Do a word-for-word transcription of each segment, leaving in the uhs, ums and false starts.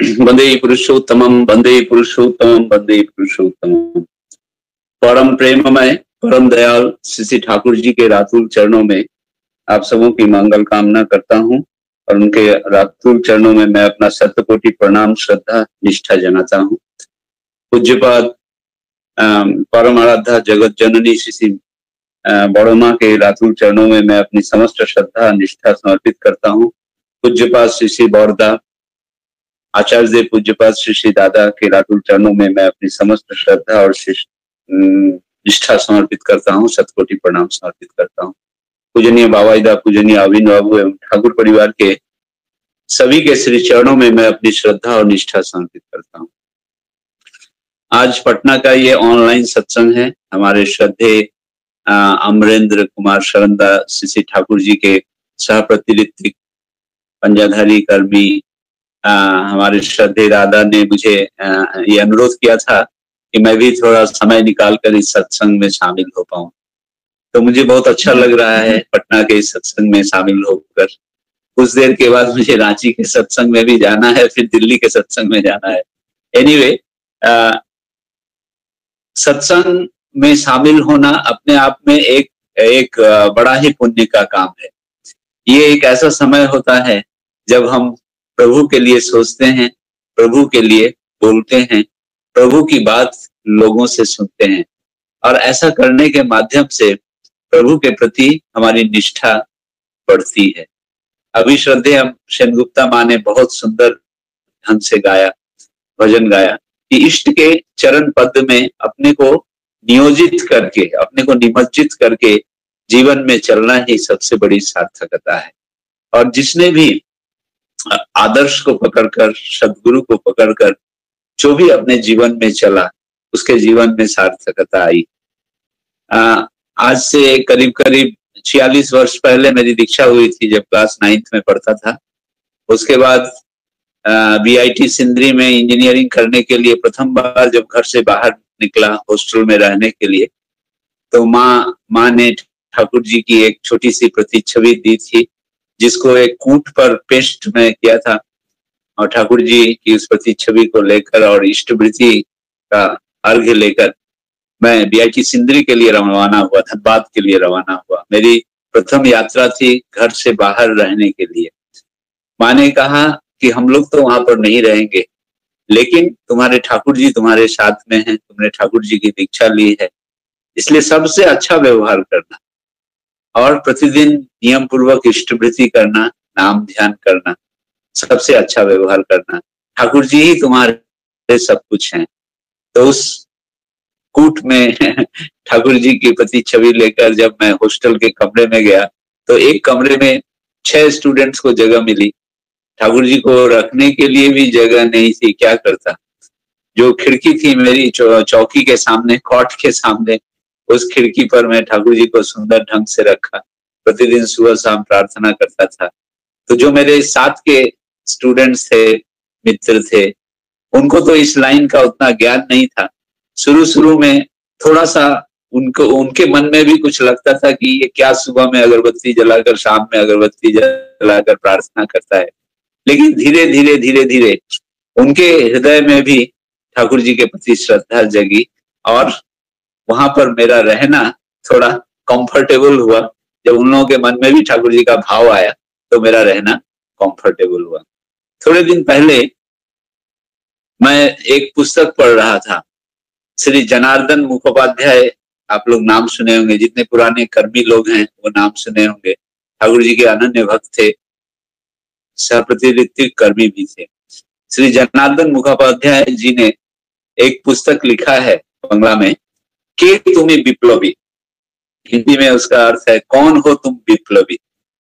वंदे पुरुषोत्तमं वंदे पुरुषोत्तमं वंदे पुरुषोत्तमं। परम प्रेममय परम दयाल श्री श्री ठाकुर जी के रातुल चरणों में आप सबों की मंगल कामना करता हूं और उनके रातुल चरणों में मैं अपना शतकोटि प्रणाम श्रद्धा निष्ठा जनाता हूं। पूज्यपाद परम आराध्या जगत जननी श्री श्री बड़ो माँ के रातुल चरणों में मैं अपनी समस्त श्रद्धा निष्ठा समर्पित करता हूं। पूज्यपाद श्री श्री बौरदा आचार्य देव पूज्यपाद श्री श्री दादा के रातुल चरणों में मैं अपनी समस्त श्रद्धा और निष्ठा समर्पित करता हूँ, शतकोटि प्रणाम समर्पित करता हूँ। पूजनीय बाबाईदा, पूजनीय अविन बाबू एवं ठाकुर परिवार के सभी के श्री चरणों में मैं अपनी श्रद्धा और निष्ठा समर्पित करता हूँ। आज पटना का ये ऑनलाइन सत्संग है। हमारे श्रद्धे अमरेंद्र कुमार शरणदा श्री श्री ठाकुर जी के सह प्रतिनिधिक पंजाधारी कर्मी आ, हमारे श्रद्धे दादा ने मुझे आ, ये अनुरोध किया था कि मैं भी थोड़ा समय निकालकर इस सत्संग में शामिल हो पाऊं, तो मुझे बहुत अच्छा लग रहा है पटना के इस सत्संग में शामिल होकर। कुछ देर के बाद मुझे रांची के सत्संग में भी जाना है, फिर दिल्ली के सत्संग में जाना है। एनीवे, सत्संग में शामिल होना अपने आप में एक एक बड़ा ही पुण्य का काम है। ये एक ऐसा समय होता है जब हम प्रभु के लिए सोचते हैं, प्रभु के लिए बोलते हैं, प्रभु की बात लोगों से सुनते हैं और ऐसा करने के माध्यम से प्रभु के प्रति हमारी निष्ठा बढ़ती है। अभी श्रद्धेय सेनगुप्ता माँ ने बहुत सुंदर ढंग से गाया, भजन गाया कि इष्ट के चरण पद में अपने को नियोजित करके, अपने को निमज्जित करके जीवन में चलना ही सबसे बड़ी सार्थकता है। और जिसने भी आदर्श को पकड़कर, सदगुरु को पकड़कर जो भी अपने जीवन में चला, उसके जीवन में सार्थकता आई। आ, आज से करीब करीब छियालीस वर्ष पहले मेरी दीक्षा हुई थी, जब क्लास नाइन्थ में पढ़ता था। उसके बाद बी आई टी सिंदरी में इंजीनियरिंग करने के लिए प्रथम बार जब घर से बाहर निकला हॉस्टल में रहने के लिए, तो माँ माँ ने ठाकुर जी की एक छोटी सी प्रतिच्छवि दी थी, जिसको एक कूट पर पेस्ट में किया था, और ठाकुर जी की उस प्रतिच्छवि को लेकर और इष्टवृत्ति का अर्घ्य लेकर मैं बी आई टी सिंदरी के लिए रवाना हुआ, धनबाद के लिए रवाना हुआ। मेरी प्रथम यात्रा थी घर से बाहर रहने के लिए। माँ ने कहा कि हम लोग तो वहां पर नहीं रहेंगे, लेकिन तुम्हारे ठाकुर जी तुम्हारे साथ में हैं, तुमने ठाकुर जी की दीक्षा ली है, इसलिए सबसे अच्छा व्यवहार करना और प्रतिदिन नियम पूर्वक इष्टवृत्ति करना, नाम ध्यान करना, सबसे अच्छा व्यवहार करना। ठाकुर जी ही तुम्हारे सब कुछ हैं। तो उस कूट में ठाकुर जी की प्रतिच्छवि लेकर जब मैं हॉस्टल के कमरे में गया, तो एक कमरे में छह स्टूडेंट्स को जगह मिली। ठाकुर जी को रखने के लिए भी जगह नहीं थी, क्या करता। जो खिड़की थी मेरी चौकी के सामने, कॉट के सामने, उस खिड़की पर मैं ठाकुर जी को सुंदर ढंग से रखा, प्रतिदिन सुबह शाम प्रार्थना करता था। तो जो मेरे साथ के स्टूडेंट्स थे, मित्र थे, उनको तो इस लाइन का उतना ज्ञान नहीं था। शुरू शुरू में थोड़ा सा उनको, उनके मन में भी कुछ लगता था कि ये क्या सुबह में अगरबत्ती जलाकर, शाम में अगरबत्ती जलाकर प्रार्थना करता है। लेकिन धीरे धीरे धीरे धीरे उनके हृदय में भी ठाकुर जी के प्रति श्रद्धा जगी और वहां पर मेरा रहना थोड़ा कंफर्टेबल हुआ। जब उन लोगों के मन में भी ठाकुर जी का भाव आया, तो मेरा रहना कंफर्टेबल हुआ। थोड़े दिन पहले मैं एक पुस्तक पढ़ रहा था, श्री जनार्दन मुखोपाध्याय, आप लोग नाम सुने होंगे, जितने पुराने कर्मी लोग हैं वो नाम सुने होंगे। ठाकुर जी के अनन्य भक्त थे, सहप्रतिनिधिक कर्मी भी थे। श्री जनार्दन मुखोपाध्याय जी ने एक पुस्तक लिखा है बंगला में, के तुम्हें विप्लवी। हिंदी में उसका अर्थ है, कौन हो तुम विप्लवी।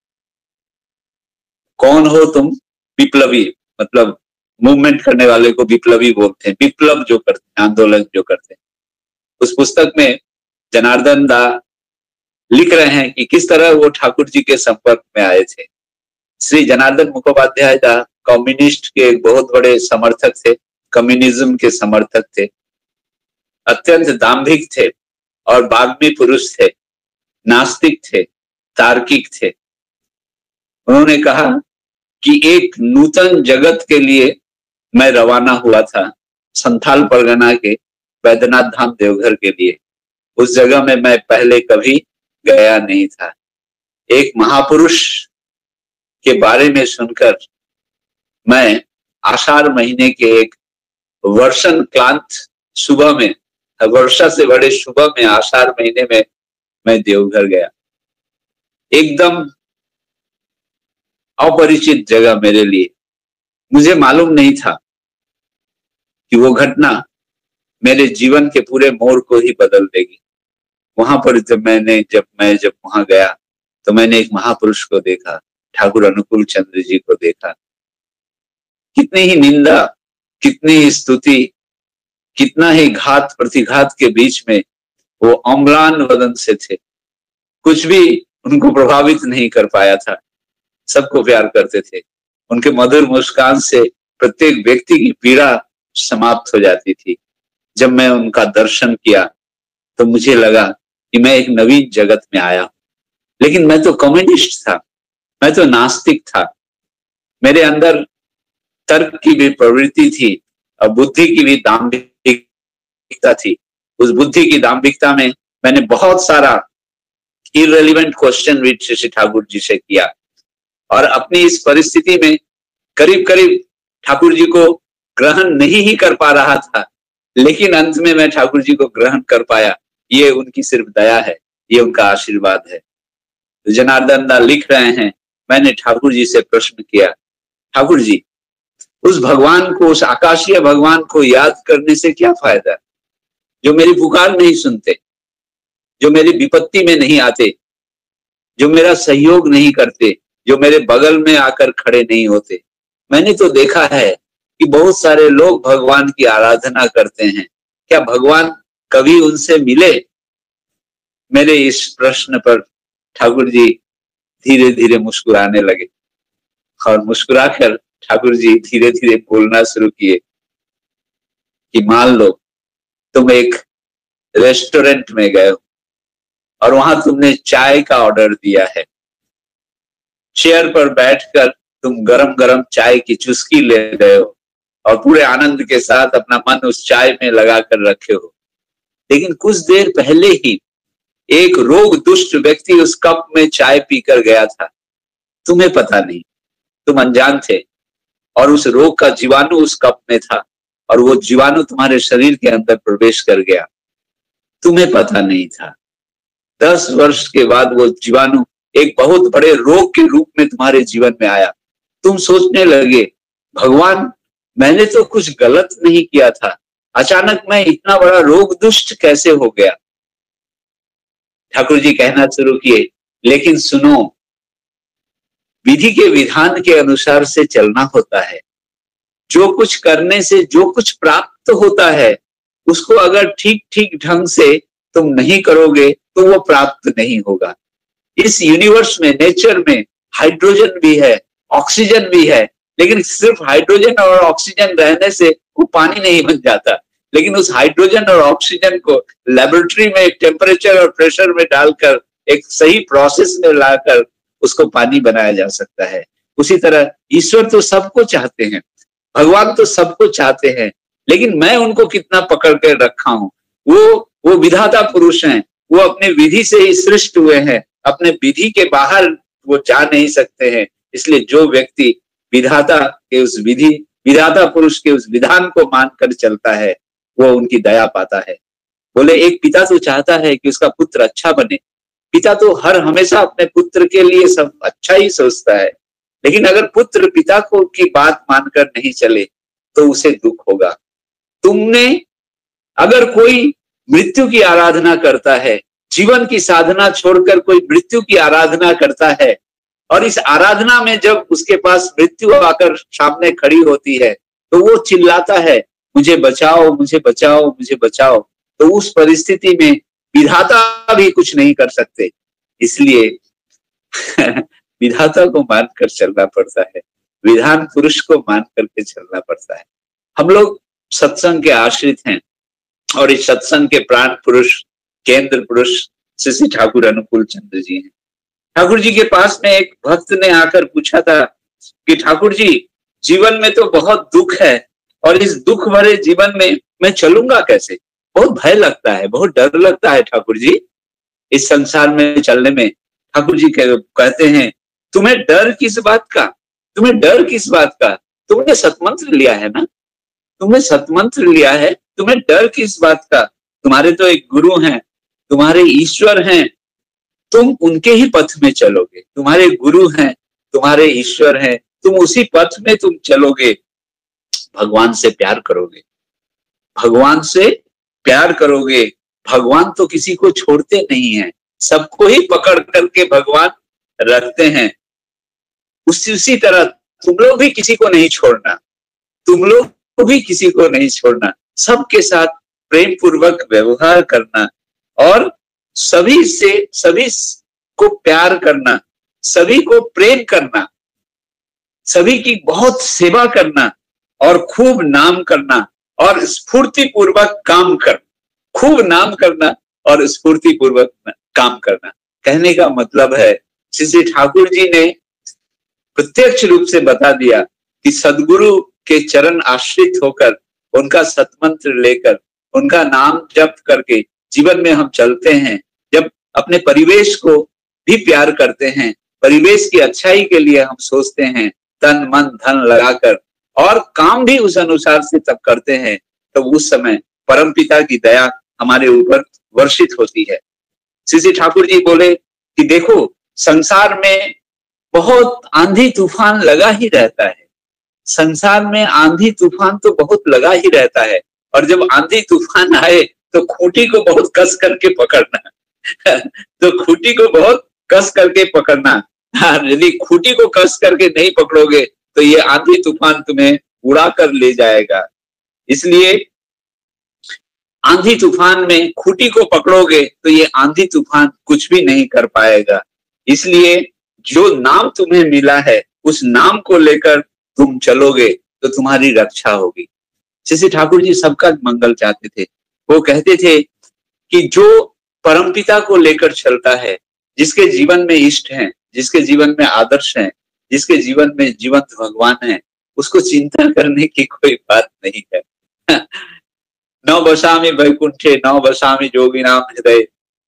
कौन हो तुम विप्लवी, मतलब मूवमेंट करने वाले को विप्लवी बोलते हैं, विप्लव जो करते हैं, आंदोलन जो करते हैं। उस पुस्तक में जनार्दन दा लिख रहे हैं कि किस तरह वो ठाकुर जी के संपर्क में आए थे। श्री जनार्दन मुखोपाध्याय दा कम्युनिस्ट के एक बहुत बड़े समर्थक थे, कम्युनिज्म के समर्थक थे, अत्यंत दाम्भिक थे और बाग्मी पुरुष थे, नास्तिक थे, तार्किक थे। उन्होंने कहा कि एक नूतन जगत के लिए मैं रवाना हुआ था संथाल परगना के बैद्यनाथ धाम देवघर के लिए। उस जगह में मैं पहले कभी गया नहीं था। एक महापुरुष के बारे में सुनकर मैं आषाढ़ महीने के एक वर्षण क्लांत सुबह में, वर्षा से बड़े सुबह में आषाढ़ महीने में मैं देवघर गया। एकदम अपरिचित जगह मेरे लिए। मुझे मालूम नहीं था कि वो घटना मेरे जीवन के पूरे मोड़ को ही बदल देगी। वहां पर जब मैंने जब मैं जब वहां गया तो मैंने एक महापुरुष को देखा, ठाकुर अनुकूल चंद्र जी को देखा। कितनी ही निंदा, कितनी ही स्तुति, कितना ही घात प्रतिघात के बीच में वो अम्लान वदन से थे। कुछ भी उनको प्रभावित नहीं कर पाया था। सबको प्यार करते थे। उनके मधुर मुस्कान से प्रत्येक व्यक्ति की पीड़ा समाप्त हो जाती थी। जब मैं उनका दर्शन किया तो मुझे लगा कि मैं एक नवीन जगत में आया। लेकिन मैं तो कम्युनिस्ट था, मैं तो नास्तिक था। मेरे अंदर तर्क की भी प्रवृत्ति थी और बुद्धि की भी दाम्भिकता थी। उस बुद्धि की दाम्भिकता में मैंने बहुत सारा इररिलेवेंट क्वेश्चन भी श्री ठाकुर जी से किया और अपनी इस परिस्थिति में करीब करीब ठाकुर जी को ग्रहण नहीं ही कर पा रहा था, लेकिन अंत में मैं ठाकुर जी को ग्रहण कर पाया। ये उनकी सिर्फ दया है, ये उनका आशीर्वाद है। तो जनार्दन दा लिख रहे हैं, मैंने ठाकुर जी से प्रश्न किया, ठाकुर जी उस भगवान को, उस आकाशीय भगवान को याद करने से क्या फायदा, जो मेरी पुकार नहीं सुनते, जो मेरी विपत्ति में नहीं आते, जो मेरा सहयोग नहीं करते, जो मेरे बगल में आकर खड़े नहीं होते। मैंने तो देखा है कि बहुत सारे लोग भगवान की आराधना करते हैं, क्या भगवान कभी उनसे मिले? मेरे इस प्रश्न पर ठाकुर जी धीरे धीरे मुस्कुराने लगे और मुस्कुराकर ठाकुर जी धीरे धीरे बोलना शुरू किए कि मान लो तुम एक रेस्टोरेंट में गए हो और वहां तुमने चाय का ऑर्डर दिया है। चेयर पर बैठकर तुम गरम गरम चाय की चुस्की ले रहे हो और पूरे आनंद के साथ अपना मन उस चाय में लगा कर रखे हो। लेकिन कुछ देर पहले ही एक रोग दुष्ट व्यक्ति उस कप में चाय पीकर गया था। तुम्हें पता नहीं, तुम अनजान थे और उस रोग का जीवाणु उस कप में था और वो जीवाणु तुम्हारे शरीर के अंदर प्रवेश कर गया। तुम्हें पता नहीं था। दस वर्ष के बाद वो जीवाणु एक बहुत बड़े रोग के रूप में तुम्हारे जीवन में आया। तुम सोचने लगे, भगवान मैंने तो कुछ गलत नहीं किया था, अचानक मैं इतना बड़ा रोग दुष्ट कैसे हो गया? ठाकुर जी कहना शुरू किए, लेकिन सुनो, विधि के विधान के अनुसार से चलना होता है। जो कुछ करने से जो कुछ प्राप्त होता है उसको अगर ठीक ठीक ढंग से तुम नहीं करोगे तो वो प्राप्त नहीं होगा। इस यूनिवर्स में, नेचर में हाइड्रोजन भी है, ऑक्सीजन भी है, लेकिन सिर्फ हाइड्रोजन और ऑक्सीजन रहने से वो पानी नहीं बन जाता। लेकिन उस हाइड्रोजन और ऑक्सीजन को लेबोरेटरी में टेम्परेचर और प्रेशर में डालकर एक सही प्रोसेस में लाकर उसको पानी बनाया जा सकता है। उसी तरह ईश्वर तो सबको चाहते हैं, भगवान तो सबको चाहते हैं, लेकिन मैं उनको कितना पकड़ कर रखा हूं। वो वो विधाता पुरुष हैं, वो अपने विधि से ही सृष्ट हुए हैं, अपने विधि के बाहर वो जा नहीं सकते हैं। इसलिए जो व्यक्ति विधाता के उस विधि, विधाता पुरुष के उस विधान को मानकर चलता है वो उनकी दया पाता है। बोले एक पिता तो चाहता है कि उसका पुत्र अच्छा बने। पिता तो हर हमेशा अपने पुत्र के लिए सब अच्छा ही सोचता है, लेकिन अगर पुत्र पिता को की बात मानकर नहीं चले तो उसे दुख होगा। तुमने अगर कोई मृत्यु की आराधना करता है, जीवन की साधना छोड़कर कोई मृत्यु की आराधना करता है और इस आराधना में जब उसके पास मृत्यु आकर सामने खड़ी होती है तो वो चिल्लाता है, मुझे बचाओ, मुझे बचाओ, मुझे बचाओ। तो उस परिस्थिति में विधाता भी कुछ नहीं कर सकते। इसलिए विधाता को मानकर चलना पड़ता है, विधान पुरुष को मान करके चलना पड़ता है। हम लोग सत्संग के आश्रित हैं और इस सत्संग के प्राण पुरुष, केंद्र पुरुष श्री ठाकुर अनुकूल चंद्र जी हैं। ठाकुर जी के पास में एक भक्त ने आकर पूछा था कि ठाकुर जी, जीवन में तो बहुत दुख है, और इस दुख भरे जीवन में मैं चलूंगा कैसे? बहुत भय लगता है, बहुत डर लगता है ठाकुर जी इस संसार में चलने में। ठाकुर जी कहते हैं तुम्हें डर किस बात का, तुम्हें डर किस बात का, तुमने सतमंत्र लिया है ना, तुमने सतमंत्र लिया है, तुम्हें डर किस बात का? तुम्हारे तो एक गुरु हैं, तुम्हारे ईश्वर हैं, तुम उनके ही पथ में चलोगे। तुम्हारे गुरु हैं, तुम्हारे ईश्वर हैं, तुम उसी पथ में तुम चलोगे। भगवान से प्यार करोगे, भगवान से प्यार करोगे। भगवान तो किसी को छोड़ते नहीं है, सबको ही पकड़ करके भगवान रखते हैं। उसी उसी तरह तुम लोग भी किसी को नहीं छोड़ना, तुम लोग भी किसी को नहीं छोड़ना, सबके साथ प्रेम पूर्वक व्यवहार करना और सभी से सभी को प्यार करना, सभी को प्रेम करना, सभी की बहुत सेवा करना और खूब नाम करना और स्फूर्ति पूर्वक काम करना, खूब नाम करना और स्फूर्ति पूर्वक काम करना। कहने का मतलब है श्री ठाकुर जी ने प्रत्यक्ष रूप से बता दिया कि सदगुरु के चरण आश्रित होकर, उनका सतमंत्र लेकर, उनका नाम जप करके जीवन में हम चलते हैं, जब अपने परिवेश को भी प्यार करते हैं, परिवेश की अच्छाई के लिए हम सोचते हैं, तन मन धन लगाकर और काम भी उस अनुसार से तब करते हैं, तो उस समय परमपिता की दया हमारे ऊपर वर्षित होती है। श्री ठाकुर जी बोले कि देखो संसार में बहुत आंधी तूफान लगा ही रहता है, संसार में आंधी तूफान तो बहुत लगा ही रहता है, और जब आंधी तूफान आए तो खूंटी को बहुत कस करके पकड़ना तो खूंटी को बहुत कस करके पकड़ना। यदि खूंटी को कस करके नहीं पकड़ोगे तो ये आंधी तूफान तुम्हें उड़ा कर ले जाएगा। इसलिए आंधी तूफान में खूंटी को पकड़ोगे तो ये आंधी तूफान कुछ भी नहीं कर पाएगा। इसलिए जो नाम तुम्हें मिला है उस नाम को लेकर तुम चलोगे तो तुम्हारी रक्षा होगी। श्री ठाकुर जी सबका मंगल चाहते थे। वो कहते थे कि जो परमपिता को लेकर चलता है, जिसके जीवन में इष्ट है, जिसके जीवन में आदर्श है, जिसके जीवन में जीवंत भगवान है, उसको चिंता करने की कोई बात नहीं है। नौ बसामि वैकुंठे नौ बसामि जोगिनाम हृदय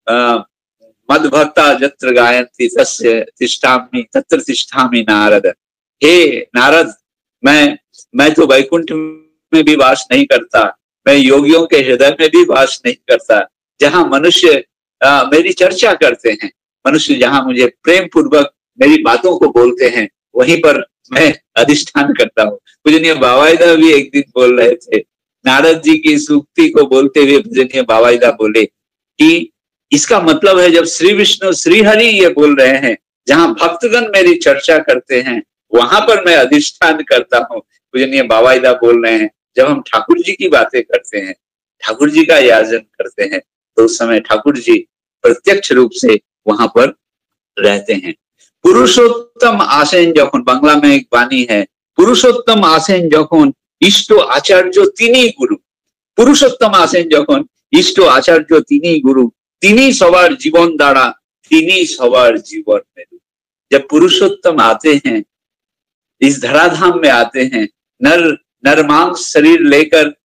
मद भक्ता जत्र गायन्ति तस्य तिष्ठामि तत्र तिष्ठामि नारद। हे नारद, मैं मैं तो वैकुंठ में भी वास नहीं करता, मैं योगियों के हृदय में भी वास नहीं करता, जहां मनुष्य आ, मेरी चर्चा करते हैं, मनुष्य जहां मुझे प्रेम पूर्वक मेरी बातों को बोलते हैं, वहीं पर मैं अधिष्ठान करता हूँ। पूजनीय बाबाईदा भी एक दिन बोल रहे थे, नारद जी की सूक्ति को बोलते हुए पूजनीय बाबाईदा बोले कि इसका मतलब है जब श्री विष्णु श्री हरि ये बोल रहे हैं, जहां भक्तगण मेरी चर्चा करते हैं वहां पर मैं अधिष्ठान करता हूँ। पूजनीय बाबाईदा बोल रहे हैं जब हम ठाकुर जी की बातें करते हैं, ठाकुर जी का याजन करते हैं, तो उस समय ठाकुर जी प्रत्यक्ष रूप से वहां पर रहते हैं। पुरुषोत्तम आसेन যখন, बांग्ला में एक वाणी है, पुरुषोत्तम आसेन যখন इष्ट आचार्य तिनी गुरु, पुरुषोत्तम आसेन যখন इष्ट आचार्य तिनी गुरु, तिनी सवार जीवन दाड़ा, तिनी सवार जीवन मेरु। जब पुरुषोत्तम आते हैं, इस धराधाम में आते हैं, नर नरमांस शरीर लेकर,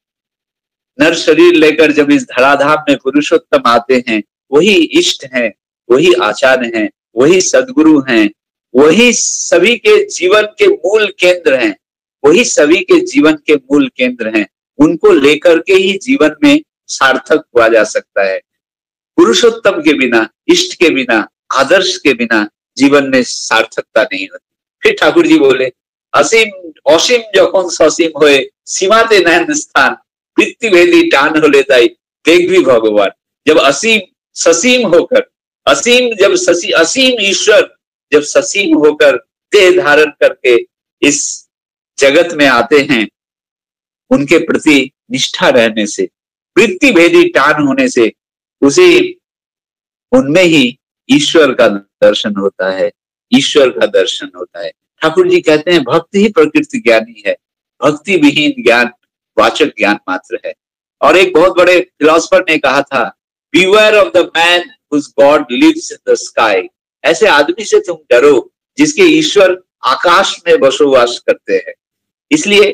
नर शरीर लेकर जब इस धराधाम में पुरुषोत्तम आते हैं, वही इष्ट हैं, वही आचार्य हैं, वही सदगुरु हैं, वही सभी के जीवन के मूल केंद्र हैं, वही सभी के जीवन के मूल केंद्र हैं। उनको लेकर के ही जीवन में सार्थक हुआ जा सकता है। पुरुषोत्तम के बिना, इष्ट के बिना, आदर्श के बिना जीवन में सार्थकता नहीं होती। फिर ठाकुर जी बोले, असीम असीम যখন সসীম হয়ে সীমাতে নেন স্থান, পৃথিবীভেদী টান হলে তাই দেখবি भगवान। जब असीम ससीम होकर, असीम जब ससी असीम ईश्वर जब ससीम होकर देह धारण करके इस जगत में आते हैं, उनके प्रति निष्ठा रहने से, वृत्ति भेदी टान होने से, उसे उनमें ही ईश्वर का दर्शन होता है, ईश्वर का दर्शन होता है। ठाकुर जी कहते हैं भक्ति ही प्रकृति ज्ञानी है, भक्ति विहीन ज्ञान वाचक ज्ञान मात्र है। और एक बहुत बड़े फिलोसफर ने कहा था, beware of the man whose God lives in the sky। ऐसे आदमी से तुम डरो जिसके ईश्वर आकाश में बसोवास करते हैं। इसलिए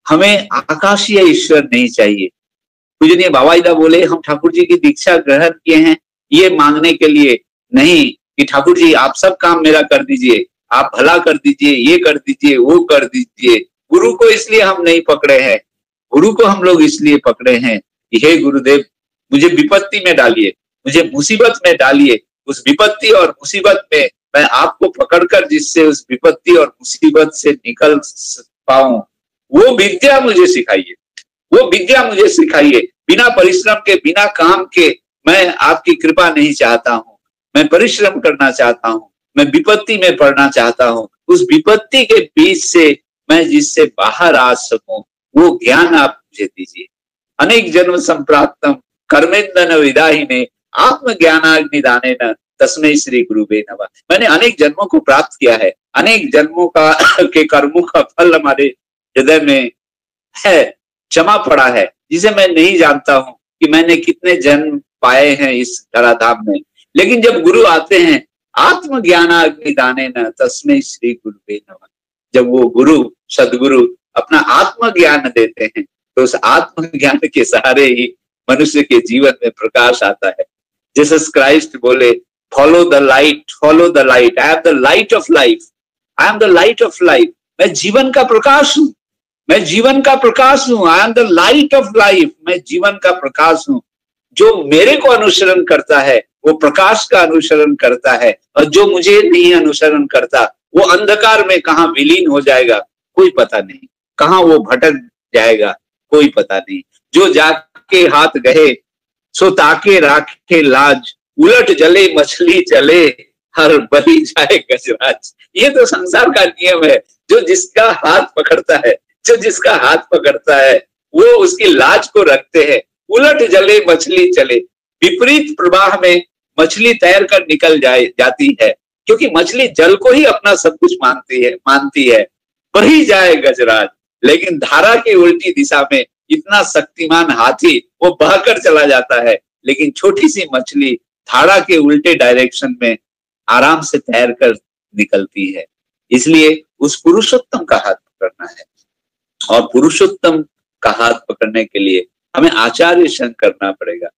हमें आकाशीय ईश्वर नहीं चाहिए। पूजनीय बाबाईदा बोले हम ठाकुर जी की दीक्षा ग्रहण किए हैं ये मांगने के लिए नहीं कि ठाकुर जी आप सब काम मेरा कर दीजिए, आप भला कर दीजिए, ये कर दीजिए, वो कर दीजिए। गुरु को इसलिए हम नहीं पकड़े हैं, गुरु को हम लोग इसलिए पकड़े हैं कि हे गुरुदेव मुझे विपत्ति में डालिए, मुझे मुसीबत में डालिए, उस विपत्ति और मुसीबत में मैं आपको पकड़कर जिससे उस विपत्ति और मुसीबत से निकल पाऊं वो विद्या मुझे सिखाइए, वो विद्या मुझे सिखाइए। बिना परिश्रम के, बिना काम के मैं आपकी कृपा नहीं चाहता हूँ, मैं परिश्रम करना चाहता हूँ, मैं विपत्ति में पड़ना चाहता हूँ। उस विपत्ति के बीच से मैं जिससे बाहर आ सकूं वो ज्ञान आप मुझे दीजिए। अनेक जन्म संप्राप्तम कर्मेंदन विदाहिने आत्मज्ञानाग्निदाने न तस्मै श्री गुरुवे नमः। मैंने अनेक जन्मों को प्राप्त किया है, अनेक जन्मों का के कर्मों का फल हमारे हृदय में है, जमा पड़ा है, जिसे मैं नहीं जानता हूं कि मैंने कितने जन्म पाए हैं इस धराधाम में। लेकिन जब गुरु आते हैं आत्मज्ञानाग्निदाने न तस्मै श्री गुरुवे नमः, जब वो गुरु सदगुरु अपना आत्मज्ञान देते हैं तो उस आत्मज्ञान के सहारे ही मनुष्य के जीवन में प्रकाश आता है। जीसस क्राइस्ट बोले follow the light, follow the light, I am the light of life, I am the light of life. मैं जीवन का प्रकाश हूं, मैं जीवन का प्रकाश हूं, I am the light of life, मैं जीवन का प्रकाश हूं। जो मेरे को अनुसरण करता है वो प्रकाश का अनुसरण करता है, और जो मुझे नहीं अनुसरण करता वो अंधकार में कहाँ विलीन हो जाएगा कोई पता नहीं, कहाँ वो भटक जाएगा कोई पता नहीं। जो जाके हाथ गए सो ताके राखे लाज, उलट जले मछली चले हर बली जाए गजराज। ये तो संसार का नियम है। जो जिसका हाथ पकड़ता है, जो जिसका हाथ पकड़ता है वो उसकी लाज को रखते हैं। उलट जले मछली चले, विपरीत प्रवाह में मछली तैर कर निकल जाए जाती है, क्योंकि मछली जल को ही अपना सब कुछ मानती है मानती है बही जाए गजराज। लेकिन धारा की उल्टी दिशा में इतना शक्तिमान हाथी वो बहकर चला जाता है, लेकिन छोटी सी मछली धारा के उल्टे डायरेक्शन में आराम से तैर कर निकलती है। इसलिए उस पुरुषोत्तम का हाथ पकड़ना है, और पुरुषोत्तम का हाथ पकड़ने के लिए हमें आचार्य संग करना पड़ेगा।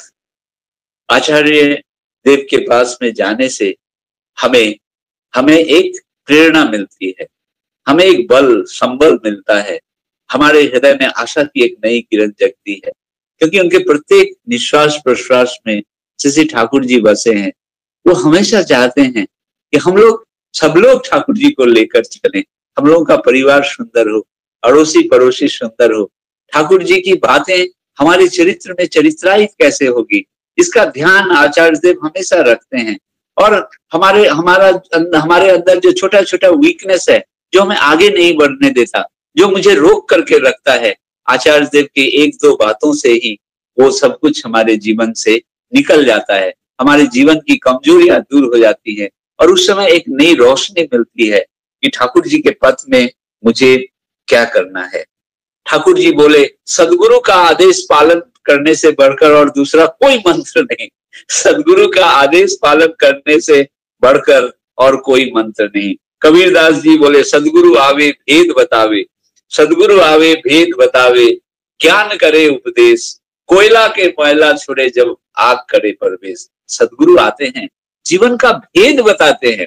आचार्य देव के पास में जाने से हमें हमें एक प्रेरणा मिलती है, हमें एक बल संबल मिलता है, हमारे हृदय में आशा की एक नई किरण जगती है, क्योंकि उनके प्रत्येक निश्वास प्रश्वास में श्री ठाकुर जी बसे हैं। वो हमेशा चाहते हैं कि हम लोग सब लोग ठाकुर जी को लेकर चलें, हम लोगों का परिवार सुंदर हो, अड़ोसी पड़ोसी सुंदर हो, ठाकुर जी की बातें हमारे चरित्र में चरित्रायित कैसे होगी इसका ध्यान आचार्य देव हमेशा रखते हैं। और हमारे हमारा हमारे अंदर जो छोटा छोटा वीकनेस है, जो हमें आगे नहीं बढ़ने देता, जो मुझे रोक करके रखता है, आचार्य देव के एक दो बातों से ही वो सब कुछ हमारे जीवन से निकल जाता है, हमारे जीवन की कमजोरियां दूर हो जाती है, और उस समय एक नई रोशनी मिलती है कि ठाकुर जी के पथ में मुझे क्या करना है। ठाकुर जी बोले सदगुरु का आदेश पालन करने से बढ़कर और दूसरा कोई मंत्र नहीं, सदगुरु का आदेश पालन करने से बढ़कर और कोई मंत्र नहीं। कबीरदास जी बोले सदगुरु आवे भेद बतावे, सदगुरु आवे भेद बतावे, ज्ञान करे उपदेश, कोयला के मैला छुड़े जब आग करे प्रवेश। सदगुरु आते हैं, जीवन का भेद बताते हैं,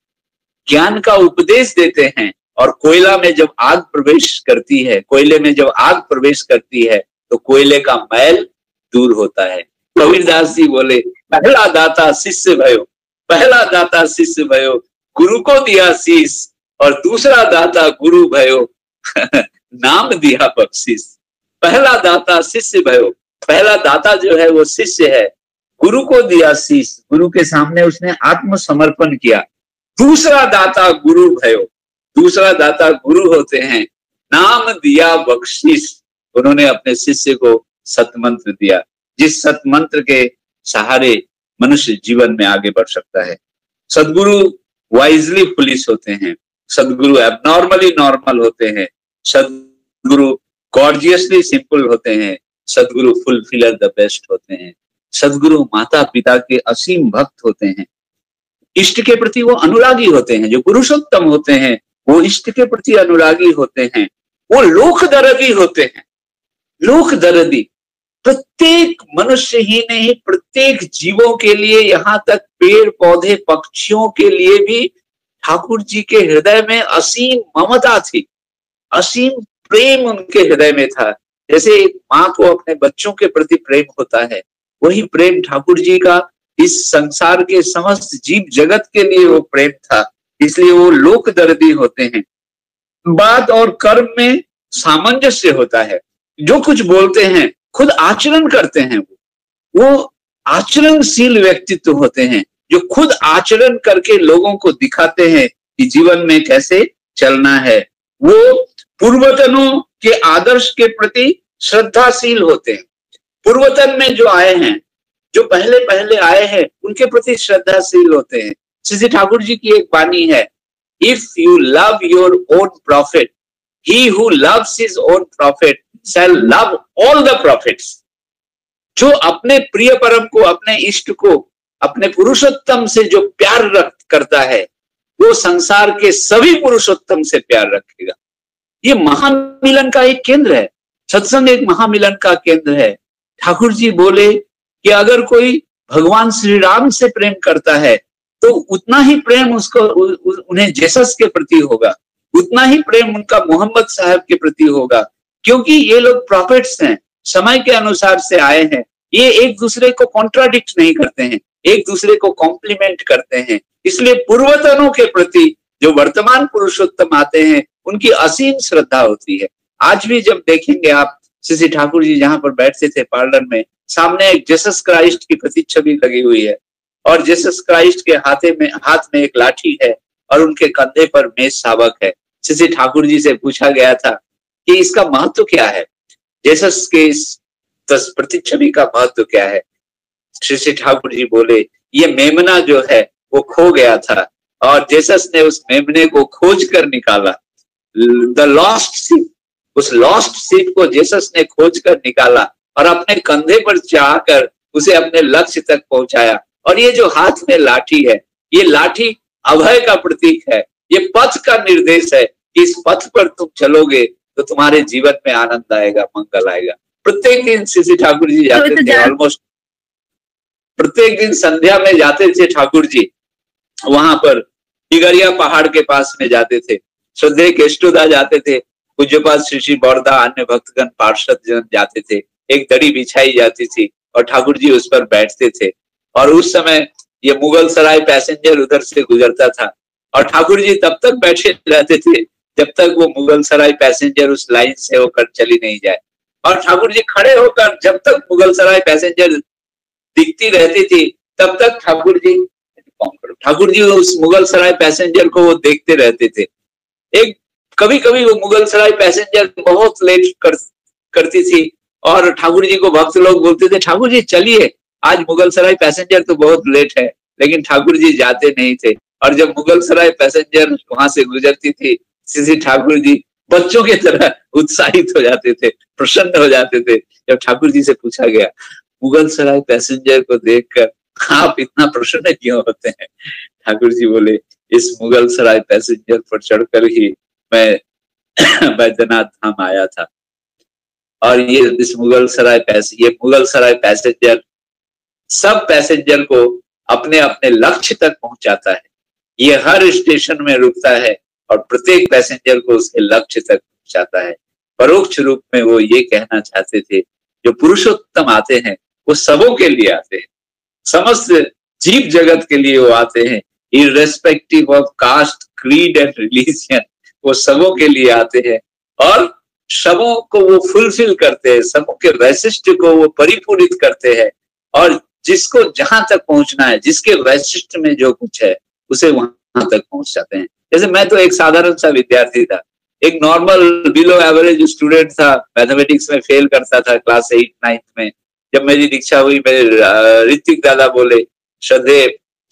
ज्ञान का उपदेश देते हैं, और कोयला में जब आग प्रवेश करती है, कोयले में जब आग प्रवेश करती है तो कोयले का मैल दूर होता है। कबीरदास जी बोले पहला दाता शिष्य भयो, पहला दाता शिष्य भयो, गुरु को दिया शीश, और दूसरा दाता गुरु भयो नाम दिया बख्शीश। पहला दाता शिष्य भयो, पहला दाता जो है वो शिष्य है, गुरु को दिया शीश, गुरु के सामने उसने आत्मसमर्पण किया। दूसरा दाता गुरु भयो, दूसरा दाता गुरु होते हैं, नाम दिया बख्शीश, उन्होंने अपने शिष्य को सतमंत्र दिया, जिस सतमंत्र के सहारे मनुष्य जीवन में आगे बढ़ सकता है। सदगुरु वाइजली फुलिश होते हैं, सदगुरु एबनॉर्मली नॉर्मल होते हैं, सदगुरु गॉर्जियसली सिंपल होते हैं, सदगुरु फुलफिलर द बेस्ट होते हैं, सदगुरु माता पिता के असीम भक्त होते हैं, इष्ट के प्रति वो अनुरागी होते हैं। जो पुरुषोत्तम होते हैं वो इष्ट के प्रति अनुरागी होते हैं, वो लोक दर्दी होते हैं। लोक दर्दी प्रत्येक मनुष्य ही नहीं, प्रत्येक जीवों के लिए, यहाँ तक पेड़ पौधे पक्षियों के लिए भी ठाकुर जी के हृदय में असीम ममता थी, असीम प्रेम उनके हृदय में था। जैसे एक माँ को अपने बच्चों के प्रति प्रेम होता है, वही प्रेम ठाकुर जी का इस संसार के समस्त जीव जगत के लिए वो प्रेम था, इसलिए वो लोक दर्दी होते हैं। बात और कर्म में सामंजस्य होता है, जो कुछ बोलते हैं खुद आचरण करते हैं, वो वो आचरणशील व्यक्तित्व होते हैं, जो खुद आचरण करके लोगों को दिखाते हैं कि जीवन में कैसे चलना है। वो पूर्वतनों के आदर्श के प्रति श्रद्धाशील होते हैं। पूर्वतन में जो आए हैं, जो पहले पहले आए हैं, उनके प्रति श्रद्धाशील होते हैं। श्री ठाकुर जी की एक वाणी है, if you love your own profit, he who loves his own profit shall love all the prophets। जो अपने प्रिय परम को, अपने इष्ट को, अपने पुरुषोत्तम से जो प्यार रख करता है, वो संसार के सभी पुरुषोत्तम से प्यार रखेगा। ये महामिलन का एक केंद्र है, सत्संग एक महामिलन का केंद्र है। ठाकुर जी बोले कि अगर कोई भगवान श्री राम से प्रेम करता है तो उतना ही प्रेम उसको उ, उ, उन्हें जेसस के प्रति होगा, उतना ही प्रेम उनका मोहम्मद साहब के प्रति होगा, क्योंकि ये लोग प्रॉफिट्स हैं, समय के अनुसार से आए हैं। ये एक दूसरे को कॉन्ट्राडिक्ट नहीं करते हैं, एक दूसरे को कॉम्प्लीमेंट करते हैं। इसलिए पूर्वतनों के प्रति जो वर्तमान पुरुषोत्तम आते हैं, उनकी असीम श्रद्धा होती है। आज भी जब देखेंगे आप, श्री ठाकुर जी जहां पर बैठते थे पार्लर में, सामने एक जीसस क्राइस्ट की प्रतिच्छवि लगी हुई है, और जीसस क्राइस्ट के हाथे में हाथ में एक लाठी है और उनके कंधे पर मेष शावक है। श्री ठाकुर जी से पूछा गया था कि इसका महत्व क्या है, जीसस के इस प्रतिच्छवि का महत्व क्या है। श्री ठाकुर जी बोले, ये मेमना जो है वो खो गया था और जीसस ने उस मेमने को खोज कर निकाला। द लॉस्ट शिप, उस लॉस्ट शिप को जीसस ने खोज कर निकाला और अपने कंधे पर चढ़ाकर उसे अपने लक्ष्य तक पहुंचाया। और ये जो हाथ में लाठी है, ये लाठी अभय का प्रतीक है, ये पथ का निर्देश है कि इस पथ पर तुम चलोगे तो तुम्हारे जीवन में आनंद आएगा, मंगल आएगा। प्रत्येक दिन श्री ठाकुर जी जाते तो थे, ऑलमोस्ट प्रत्येक दिन संध्या में जाते थे ठाकुर जी, वहां पर टिगरिया पहाड़ के पास में जाते थे, श्रद्धेय केष्टोदा जाते थे, पूज्यपाद श्री श्री बौरदा, अन्य भक्तगण पार्षद जन जाते थे। एक दड़ी बिछाई जाती थी और ठाकुर जी उस पर बैठते थे, और उस समय ये मुगल सराय पैसेंजर उधर से गुजरता था और ठाकुर जी तब तक बैठे रहते थे जब तक वो मुगल सराय पैसेंजर उस लाइन से होकर चली नहीं जाए। और ठाकुर जी खड़े होकर जब तक मुगल सराय पैसेंजर दिखती रहती थी तब तक ठाकुर जी ठाकुर जी उस मुगल सराय पैसेंजर को वो देखते रहते थे। एक कभी कभी वो मुगल सराय पैसेंजर बहुत लेट कर, करती थी और ठाकुर जी को भक्त लोग बोलते थे, ठाकुर जी चलिए, आज मुगल सराय पैसेंजर तो बहुत लेट है। लेकिन ठाकुर जी जाते नहीं थे। और जब मुगल सराय पैसेंजर वहां से गुजरती थी, श्री ठाकुर जी बच्चों की तरह उत्साहित हो जाते थे, प्रसन्न हो जाते थे। जब ठाकुर जी से पूछा गया, मुगल सराय पैसेंजर को देखकर आप इतना प्रसन्न क्यों होते हैं, ठाकुर जी बोले, इस मुगल सराय पैसेंजर पर चढ़कर ही मैं बैद्यनाथ धाम आया था। और ये इस मुगल सराय पैसे ये मुगल सराय पैसेंजर सब पैसेंजर को अपने अपने लक्ष्य तक पहुंचाता है। ये हर स्टेशन में रुकता है और प्रत्येक पैसेंजर को उसके लक्ष्य तक पहुंचाता है। परोक्ष रूप में वो ये कहना चाहते थे, जो पुरुषोत्तम आते हैं वो सबों के लिए आते हैं, समस्त जीव जगत के लिए वो आते हैं, irrespective of caste, creed and religion. वो सबों के लिए आते हैं और सबों को वो फुलफिल करते हैं, सबों के वैशिष्ट को वो परिपूरित करते हैं। और जिसको जहां तक पहुंचना है, जिसके वैशिष्ट में जो कुछ है, उसे वहां तक पहुंच जाते हैं। जैसे मैं तो एक साधारण सा विद्यार्थी था, एक नॉर्मल बिलो एवरेज स्टूडेंट था, मैथमेटिक्स में फेल करता था क्लास एट नाइन्थ में। जब मेरी दीक्षा हुई, मेरे ऋतिक दादा बोले, श्रद्धेय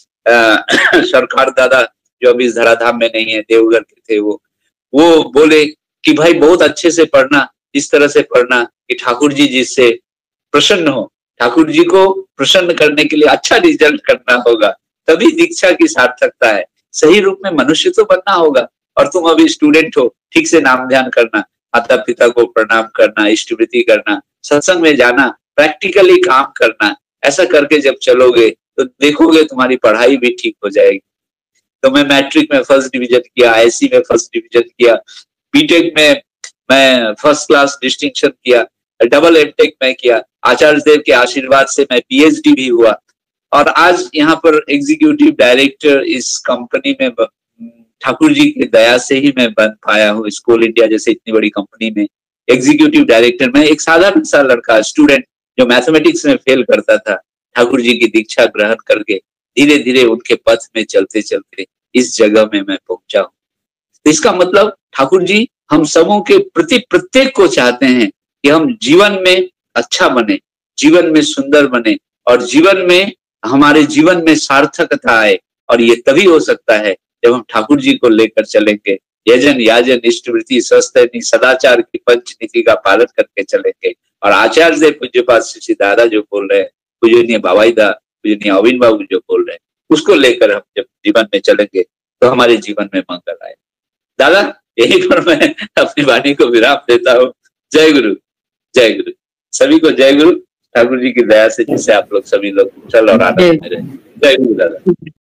सरकार दादा जो अभी धराधाम में नहीं है, देवघर के थे, वो वो बोले कि भाई बहुत अच्छे से पढ़ना, इस तरह से पढ़ना कि ठाकुर जी जिससे प्रसन्न हो, ठाकुर जी को प्रसन्न करने के लिए अच्छा रिजल्ट करना होगा, तभी दीक्षा की सार्थकता है। सही रूप में मनुष्य तो बनना होगा। और तुम अभी स्टूडेंट हो, ठीक से नाम ध्यान करना, माता पिता को प्रणाम करना, इष्टवृत्ति करना, सत्संग में जाना, प्रैक्टिकली काम करना, ऐसा करके जब चलोगे तो देखोगे तुम्हारी पढ़ाई भी ठीक हो जाएगी। तो मैं मैट्रिक में फर्स्ट डिवीजन किया, आईएससी में फर्स्ट डिवीजन किया, बीटेक में मैं फर्स्ट क्लास डिस्टिंक्शन किया, डबल एमटेक में किया, आचार्य देव के आशीर्वाद से मैं पीएचडी भी हुआ और आज यहाँ पर एग्जीक्यूटिव डायरेक्टर इस कंपनी में ठाकुर जी की दया से ही मैं बन पाया हूँ। स्कूल इंडिया जैसे इतनी बड़ी कंपनी में एग्जीक्यूटिव डायरेक्टर में एक साधारण सा लड़का, स्टूडेंट जो मैथमेटिक्स में फेल करता था, ठाकुर जी की दीक्षा ग्रहण करके धीरे धीरे उनके पथ में चलते चलते इस जगह में मैं पहुंचा हूँ। तो इसका मतलब ठाकुर जी हम सबों के प्रति प्रत्येक को चाहते हैं कि हम जीवन में अच्छा बने, जीवन में सुंदर बने और जीवन में हमारे जीवन में सार्थकता आए। और ये तभी हो सकता है जब हम ठाकुर जी को लेकर चलेंगे, यजन याजन इष्टवृत्ति स्वस्थ सदाचार की पंच नीति का पालन करके चलेंगे। और आचार्य देव पूज्यपाद श्री दादा जो बोल रहे हैं, पूजनीय बाबाईदा, पूजनीय अविन बाबू जो बोल रहे हैं, उसको लेकर हम जब जीवन में चलेंगे तो हमारे जीवन में मंगल आए। दादा यही पर मैं अपनी वाणी को विराम देता हूँ। जय गुरु, जय गुरु, सभी को जय गुरु। ठाकुर जी की दया से जिससे आप लोग सभी लोग कुशल और आनंद में रहे। जय गुरु दादा।